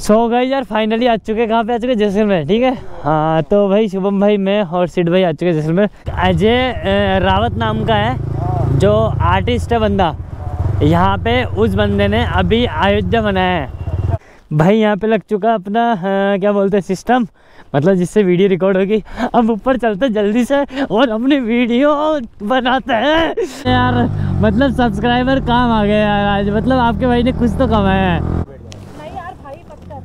सो guys यार finally आ चुके, कहाँ पे आ चुके? जैसलमेर। ठीक है हाँ, तो भाई शुभम भाई, मैं और सिड भाई आ चुके जैसलमेर। अजय रावत नाम का है जो आर्टिस्ट है बंदा, यहाँ पे उस बंदे ने अभी अयोध्या बनाया है भाई। यहाँ पे लग चुका अपना क्या बोलते हैं सिस्टम, मतलब जिससे वीडियो रिकॉर्ड होगी। अब ऊपर चलते जल्दी से और अपनी वीडियो बनाते हैं यार। मतलब सब्सक्राइबर काम आ गए यार आज, मतलब आपके भाई ने कुछ तो कमाया है। नहीं यार भाई पत्थर।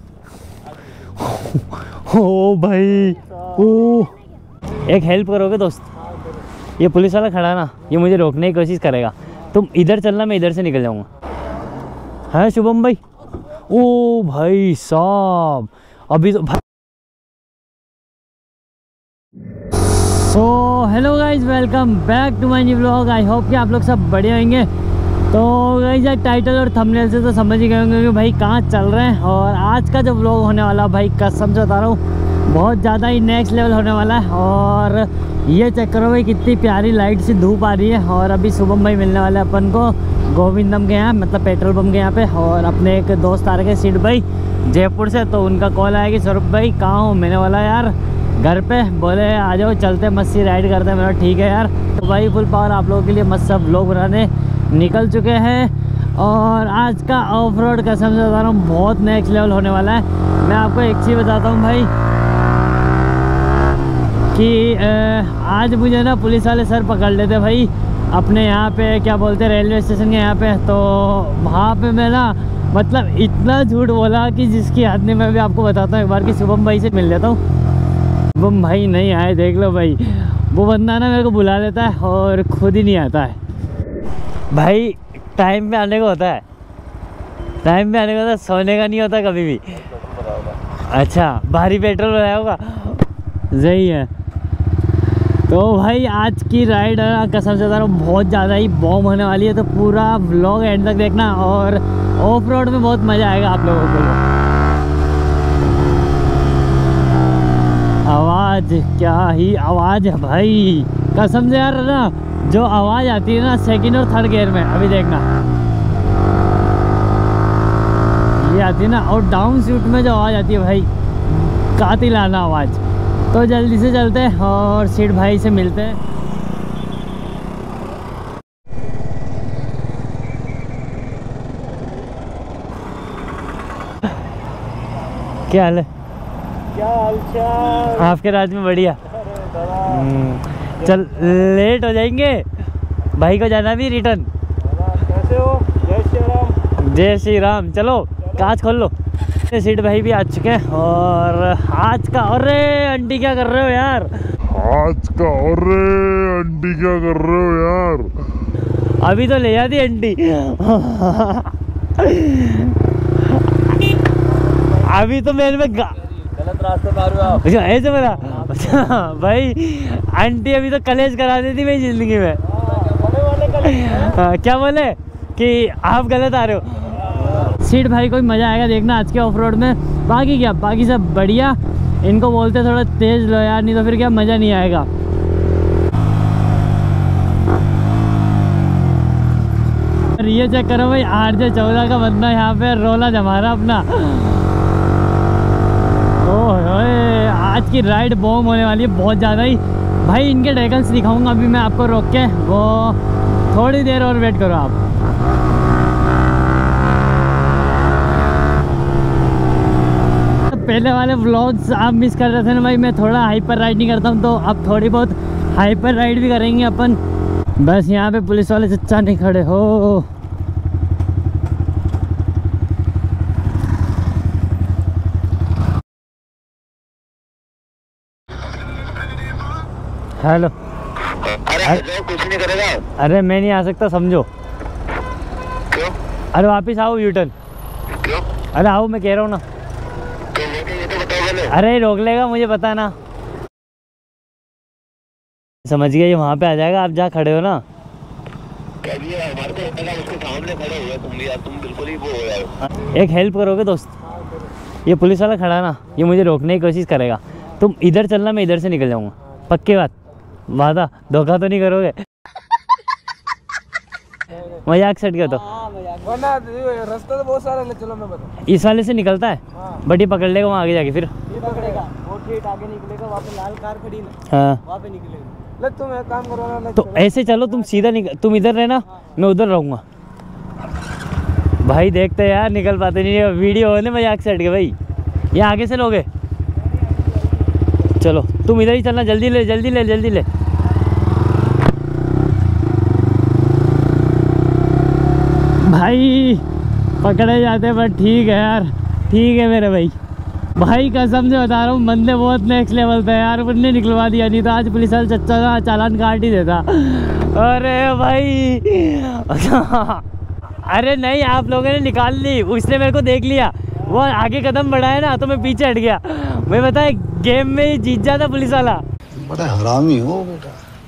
ओ भाई ओ, एक हेल्प करोगे दोस्त? ये पुलिस वाला खड़ा ना, ये मुझे रोकने की कोशिश करेगा। तुम इधर चलना, मैं इधर से निकल जाऊँगा। है शुभम भाई? ओ भाई साहब, अभी तो भाई। So hello guys, welcome back to my new vlog. I hope कि आप लोग सब बढ़िया होंगे। तो गाइज यार टाइटल और थंबनेल से तो समझ ही गए होंगे कि भाई कहाँ चल रहे हैं। और आज का जो व्लॉग होने वाला भाई, कसम से बता रहा हूँ, बहुत ज़्यादा ही नेक्स्ट लेवल होने वाला है। और ये चेक करो भाई, कितनी प्यारी लाइट सी धूप आ रही है। और अभी शुभम भाई मिलने वाले अपन को गोविंदम के यहाँ, मतलब पेट्रोल पंप के यहाँ पे। और अपने एक दोस्त आ रहे हैं सिड भाई जयपुर से, तो उनका कॉल आया कि स्वरूप भाई कहाँ हो? मैंने बोला यार घर पे। बोले आ जाओ चलते मस्त सी राइड करते हैं। मेरा ठीक है यार। तो भाई फुल पावर आप लोगों के लिए मस्त सब व्लॉग बनाने निकल चुके हैं। और आज का ऑफ रोड कसम से बता रहा हूँ बहुत नेक्स्ट लेवल होने वाला है। मैं आपको एक चीज़ बताता हूँ भाई कि आज मुझे ना पुलिस वाले सर पकड़ लेते भाई अपने यहाँ पे, क्या बोलते हैं, रेलवे स्टेशन के यहाँ पे। तो वहाँ पे मैं ना मतलब इतना झूठ बोला कि जिसकी हद नहीं। मैं भी आपको बताता हूँ एक बार कि शुभम भाई से मिल लेता हूँ। शुभम भाई नहीं आए, देख लो भाई। वो बंदा ना मेरे को बुला लेता है और खुद ही नहीं आता है भाई। टाइम पे आने को होता है, टाइम पे आने को होता है, सोने का नहीं होता कभी भी। अच्छा भारी पेट्रोल बनाया होगा, सही है। तो भाई आज की राइड कसम से बता रहा हूँ बहुत ज़्यादा ही बॉम्ब होने वाली है। तो पूरा व्लॉग एंड तक देखना और ऑफ रोड में बहुत मज़ा आएगा आप लोगों को। आवाज़ क्या ही आवाज़ है भाई, कसम से यार ना। जो आवाज़ आती है ना सेकंड और थर्ड गियर में, अभी देखना ये आती है ना। और डाउन सीट में जो आवाज़ आती है भाई, कातिलाना आवाज़। तो जल्दी से चलते हैं और सीट भाई से मिलते हैं। क्या हाल है? क्या हालचाल? आपके राज में बढ़िया। चल लेट हो जाएंगे, भाई को जाना भी रिटर्न। कैसे हो? जय श्री राम। जय श्री राम। चलो कांच खोल लो। सीट भाई भी आ चुके हैं। और आज का, अरे आंटी क्या कर रहे हो यार? आज का, अरे आंटी क्या कर रहे हो यार? अभी तो ले जाती आंटी। अभी तो मेरे में गलत रास्ते पे आ रहे हो आप। अच्छा ऐसे मेरा। अच्छा भाई आंटी अभी तो कलेश करा देती मेरी जिंदगी में। क्या बोले कि आप गलत आ रहे हो। सीट भाई को भी मज़ा आएगा देखना आज के ऑफ रोड में। बाकी क्या, बाकी सब बढ़िया। इनको बोलते थोड़ा तेज़ लो यार, नहीं तो फिर क्या मज़ा नहीं आएगा। और ये चेक करो भाई, RJ14 का बंदा यहाँ पे रोला जमा रहा अपना। ओए आज की राइड बॉम्ब होने वाली है बहुत ज़्यादा ही भाई। इनके डेकल्स दिखाऊंगा अभी मैं आपको रोक के, वो थोड़ी देर और वेट करो आप। पहले वाले व्लॉग्स आप मिस कर रहे थे ना भाई, मैं थोड़ा हाइपर राइड नहीं करता हूँ, तो अब थोड़ी बहुत हाइपर राइड भी करेंगे अपन। बस यहाँ पे पुलिस वाले चच्चा नहीं खड़े हो। हेलो। अरे कुछ नहीं करेगा। अरे मैं नहीं आ सकता समझो। क्यों? अरे वापिस आओ यूटर्न। क्यों? अरे आओ, मैं कह रहा हूँ ना। तो ये तो बताओ पहले। अरे रोक लेगा मुझे पता ना। समझ गया, ये वहाँ पे आ जाएगा, आप जहाँ खड़े हो ना। हमारे को उसके सामने खड़े हुए तुम यार, तुम बिल्कुल ही वो हो रहे हो। एक हेल्प करोगे दोस्त? ये पुलिस वाला खड़ा ना, ये मुझे रोकने की कोशिश करेगा। तुम इधर चलना, मैं इधर से निकल जाऊँगा। पक्की बात? वादा? धोखा तो नहीं करोगे? मजाक सेट कर दो। वरना रास्ता तो बहुत सारा है, चलो मैं बता। इस वाले से निकलता है, बड़ी पकड़ लेगा वहाँ आगे जाके, फिर ये पकड़ेगा, वो ठीक आगे निकलेगा, वहाँ पे लाल कार खड़ी ना, हाँ वहाँ पे निकलेगा। ले तुम एक काम करो ना, तो ऐसे चलो, तुम सीधा तुम इधर रहना, मैं उधर रहूँगा। भाई देखते यार निकल पाते नहीं, वीडियो होने मजाक सेट के भाई। ये आगे से लोगे, चलो तुम इधर ही चलना, जल्दी ले जल्दी ले जल्दी ले। भाई पकड़े जाते पर ठीक है यार, ठीक है मेरे भाई। भाई कसम से बता रहा हूँ, बंदे बहुत नेक्स्ट लेवल था यार, उनने निकलवा दिया, नहीं तो आज पुलिस वाला चच्चा का चालान काट ही देता। अरे भाई अरे नहीं, आप लोगों ने निकाल ली, उसने मेरे को देख लिया, वो आगे कदम बढ़ाया ना तो मैं पीछे हट गया। मैं बताया गेम में ही जीत जाता पुलिस वाला। बड़ा हरामी हो बेटा।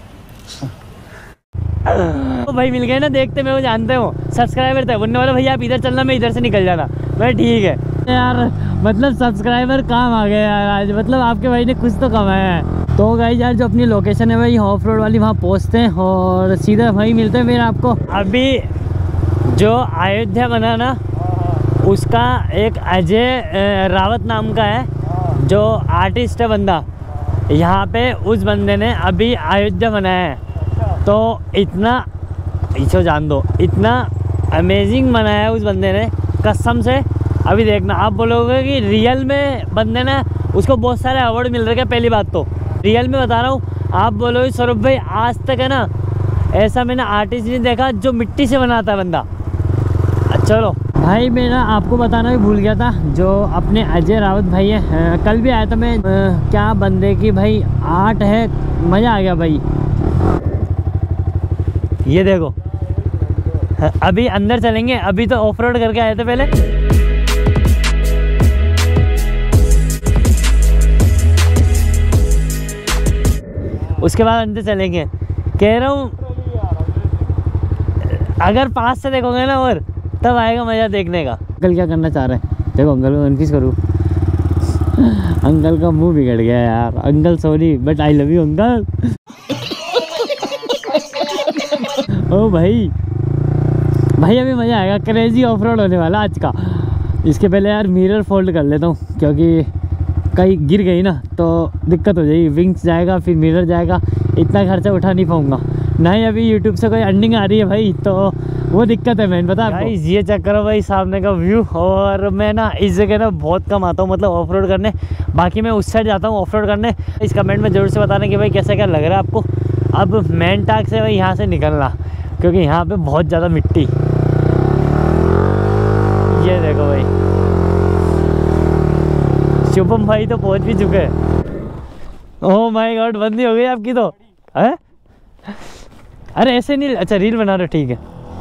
तो भाई मिल गए ना, देखते मैं वो जानते हो सब्सक्राइबर थे, बोलने वाला भैया आप इधर चलना, मैं इधर से निकल जाना। मैं ठीक है यार, मतलब सब्सक्राइबर काम आ गए यार आज, मतलब आपके भाई ने कुछ तो कमाया है। तो गाइस यार जो अपनी लोकेशन है भाई ऑफ रोड वाली, वहाँ पहुँचते हैं और सीधा वहीं मिलते हैं फिर आपको। अभी जो अयोध्या बना ना, उसका एक अजय रावत नाम का है जो आर्टिस्ट है बंदा, यहाँ पे उस बंदे ने अभी अयोध्या बनाया है। तो इतना इसे जान दो, इतना अमेजिंग बनाया है उस बंदे ने कसम से। अभी देखना, आप बोलोगे कि रियल में बंदे ने उसको बहुत सारे अवार्ड मिल रहे हैं। पहली बात तो रियल में बता रहा हूँ, आप बोलोगे स्वरूप भाई आज तक है ना ऐसा मैंने आर्टिस्ट नहीं देखा जो मिट्टी से बनाता है बंदा। चलो भाई मैं ना आपको बताना भी भूल गया था, जो अपने अजय रावत भाई है, कल भी आया था मैं, क्या बंदे की भाई आर्ट है, मज़ा आ गया भाई। ये देखो अभी अंदर चलेंगे, अभी तो ऑफ रोड करके आए थे पहले। उसके बाद अंदर चलेंगे, कह रहा हूँ अगर पास से देखोगे ना और तब आएगा मज़ा देखने का। अंकल क्या करना चाह रहे हैं, देखो अंकल को कन्फ्यूज करूँ। अंकल का मुंह बिगड़ गया यार, uncle sorry but I love you uncle. ओ भाई भाई अभी मज़ा आएगा, क्रेजी ऑफ रोड होने वाला आज का। इसके पहले यार मिरर फोल्ड कर लेता हूँ, क्योंकि कहीं गिर गई ना तो दिक्कत हो जाएगी, विंग्स जाएगा फिर मिरर जाएगा, इतना खर्चा उठा नहीं पाऊँगा। नहीं अभी यूट्यूब से कोई अर्निंग आ रही है भाई, तो वो दिक्कत है मैंने पता है। ये चेक करो भाई सामने का व्यू। और मैं ना इस जगह ना बहुत कम आता हूँ, मतलब ऑफ रोड करने, बाकी मैं उस साइड जाता हूँ ऑफ रोड करने। इस कमेंट में ज़रूर से बताना कि भाई कैसा क्या लग रहा है आपको। अब मेन टाक से भाई यहाँ से निकलना, क्योंकि यहाँ पे बहुत ज़्यादा मिट्टी। ये देखो भाई शुभम भाई तो पहुँच भी चुके हैं। ओह माय गॉड बंदी हो गई आपकी तो है। अरे ऐसे नहीं, अच्छा रील बना रहे, ठीक है।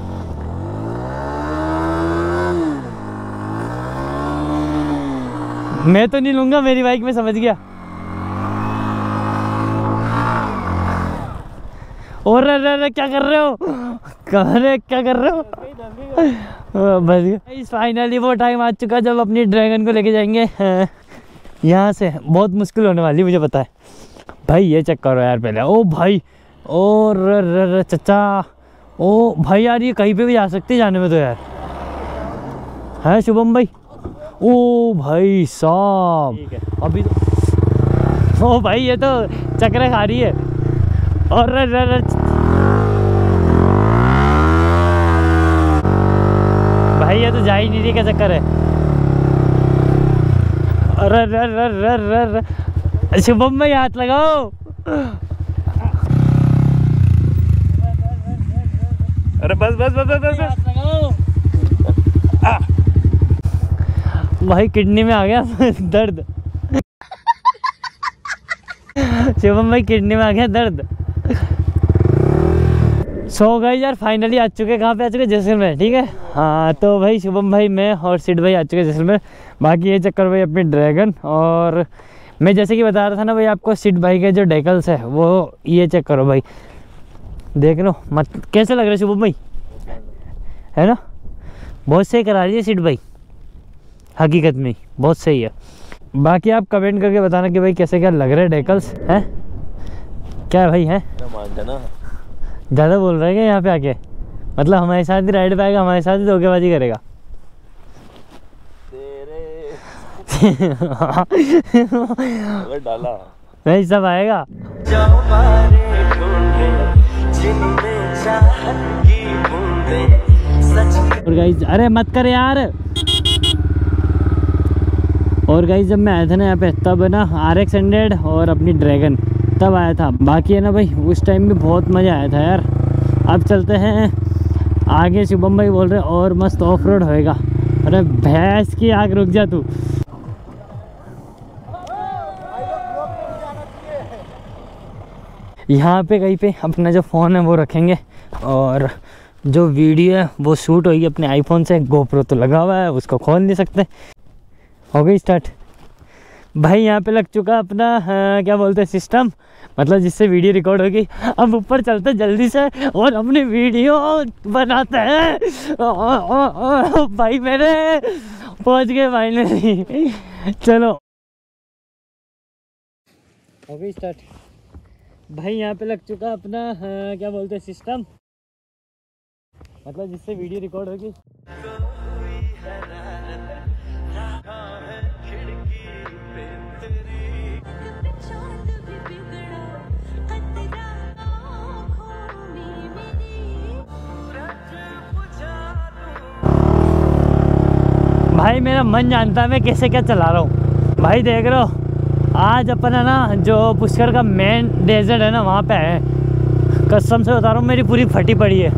मैं तो नहीं लूंगा, मेरी बाइक में समझ गया। और रे क्या कर रहे हो, क्या कर रहे हो। बस फाइनली वो टाइम आ चुका जब अपनी ड्रैगन को लेके जाएंगे यहाँ से। बहुत मुश्किल होने वाली मुझे पता है भाई। ये चेक करो यार पहले, ओ भाई और चचा, ओ भाई यार ये कहीं पे भी जा सकती है जाने में तो यार है शुभम भाई। ओ भाई साहब अभी तो, ओ भाई ये तो चक्कर खा रही है। और भाई ये तो जा ही नहीं रही, क्या चक्कर है। अरे शुभम भाई हाथ लगाओ। अरे बस बस बस बस बस। भाई किडनी में आ गया दर्द। शुभम भाई किडनी में आ गया दर्द। सो गाइस यार फाइनली आ चुके, कहाँ पे आ चुके, जैसलमेर, ठीक है। हाँ तो भाई शुभम भाई मैं और सिड भाई आ चुके जैसलमेर। बाकी ये चक्कर भाई अपनी ड्रैगन। और मैं जैसे कि बता रहा था ना भाई आपको, सिड भाई के जो डेकल्स है वो ये चेक करो भाई, देख लो मत कैसे लग रहे शुभम भाई, है ना। बहुत सही करा रही है सिड भाई, हकीकत में बहुत सही है। बाकी आप कमेंट करके बताना कि भाई कैसे क्या लग रहे हैं डेकल्स, हैं क्या भाई है। मानते ना ज़्यादा बोल रहे हैं क्या यहाँ पे आके, मतलब हमारे साथ ही राइड पे आएगा, हमारे साथ ही धोखेबाजी करेगा। अगर डाला नहीं सब आएगा। और गाइस अरे मत कर यार। और गाइस जब मैं आया था ना यहाँ पे तब है ना RX 100 और अपनी ड्रैगन तब आया था। बाकी है ना भाई उस टाइम भी बहुत मज़ा आया था यार। अब चलते हैं आगे। शुभम भाई बोल रहे और मस्त ऑफ रोड होएगा। अरे भैंस की आग, रुक जा तू। यहाँ पे कहीं पे अपना जो फ़ोन है वो रखेंगे और जो वीडियो है वो शूट होगी अपने आईफोन से। GoPro तो लगा हुआ है, उसको खोल नहीं सकते। हो गई स्टार्ट भाई। यहाँ पे लग चुका अपना क्या बोलते हैं सिस्टम, मतलब जिससे वीडियो रिकॉर्ड होगी। अब ऊपर चलते जल्दी से और अपनी वीडियो बनाते हैं। भाई मेरे पहुँच गए फाइनली। चलो हो गई स्टार्ट भाई। यहाँ पे लग चुका अपना क्या बोलते हैं सिस्टम, मतलब जिससे वीडियो रिकॉर्ड होगी। भाई मेरा मन जानता है मैं कैसे क्या चला रहा हूँ। भाई देख रहे हो आज अपन है ना जो पुष्कर का मेन डेजर्ट है ना वहाँ पे है। कसम से बता रहा हूँ मेरी पूरी फटी पड़ी है।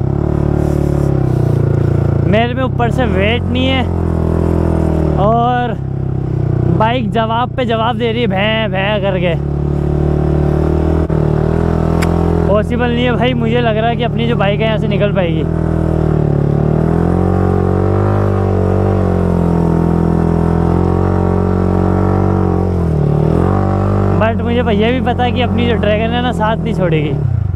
मेरे में ऊपर से वेट नहीं है और बाइक जवाब पे जवाब दे रही है भैं भैं करके। पॉसिबल नहीं है भाई। मुझे लग रहा है कि अपनी जो बाइक है यहाँ से निकल पाएगी। बट मुझे भैया भी पता है कि अपनी जो ड्रैगन है ना साथ नहीं छोड़ेगी।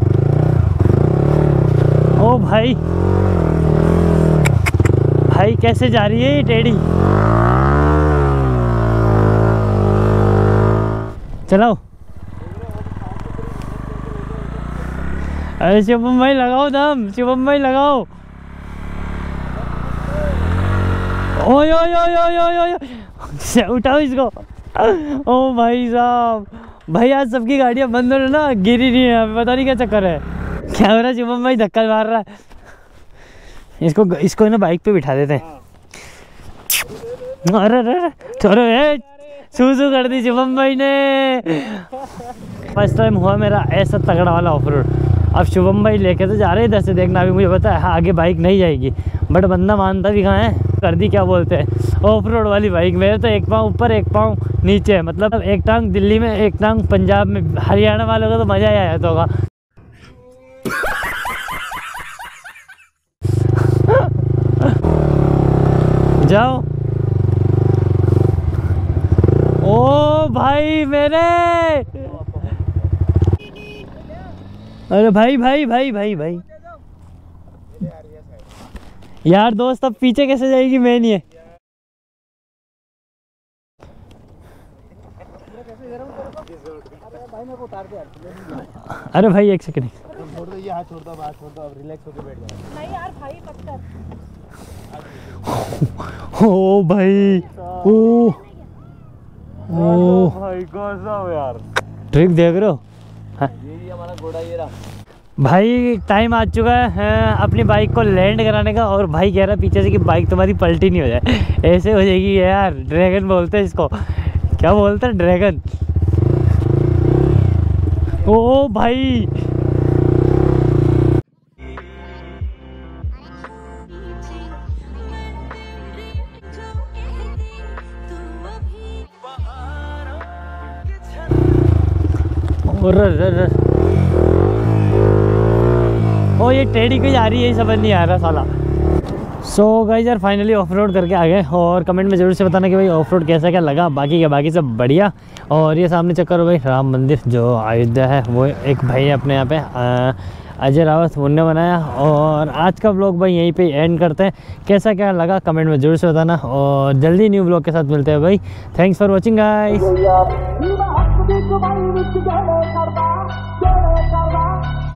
ओ भाई भाई कैसे जा रही है ये टेढ़ी। चलाओ। अरे शुभम भाई लगाओ दम, शुभम भाई लगाओ। ओय ओय ओय ओय ओय ओय उठाओ इसको। ओ भाई साहब भाई आज सबकी गाड़ियां बंद हो रही ना, गिरी नहीं है। पता नहीं क्या चक्कर है। क्या हो रहा है शुभम भाई, धक्का मार रहा है। इसको ना बाइक पे बिठा देते हैं। अरे अरे छोड़ो सूसू कर दी शुभम भाई ने। फर्स्ट टाइम हुआ मेरा ऐसा तगड़ा वाला ऑफ रोड। अब शुभम भाई लेके तो जा रहे हैं इधर से, देखना अभी मुझे पता है आगे बाइक नहीं जाएगी। बट बंदा मानता भी कहाँ है। कर दी क्या बोलते हैं ऑफ रोड वाली बाइक। मेरे तो एक पाँव ऊपर एक पाँव नीचे है। मतलब एक टांग दिल्ली में एक टांग पंजाब में। हरियाणा वालों का तो मज़ा ही आया तो होगा। जाओ। ओ भाई मेरे, अरे भाई भाई भाई भाई भाई यार दोस्त अब पीछे कैसे जाएगी। मैं नहीं है। अरे भाई एक सेकंड छोड़ दो ये हाथ, छोड़ दो हाथ, छोड़ दो। अब रिलैक्स होकर बैठ जाओ। नहीं यार भाई पत्थर। ओ भाई ओ भाई गजब यार। ट्रिक देख रहे हो। ये हमारा घोड़ा ये रहा। भाई टाइम आ चुका है अपनी बाइक को लैंड कराने का। और भाई कह रहा है पीछे से कि बाइक तुम्हारी पलटी नहीं हो जाए। ऐसे हो जाएगी यार। ड्रैगन बोलते हैं इसको। क्या बोलते हैं ड्रैगन। ओ भाई ओ ये टेढ़ी क्यों जा रही है समझ नहीं आ रहा साला। सो गाइस यार फाइनली ऑफ रोड करके आ गए। और कमेंट में ज़रूर से बताना कि भाई ऑफ रोड कैसा क्या लगा। बाकी सब बढ़िया। और ये सामने चक्कर हो भाई राम मंदिर जो अयोध्या है, वो एक भाई है अपने यहाँ पे अजय रावत उन्होंने बनाया। और आज का व्लॉग भाई यहीं पे एंड करते हैं। कैसा क्या लगा कमेंट में ज़रूर से बताना। और जल्दी न्यू व्लॉग के साथ मिलते हैं भाई। Thanks for watching guys.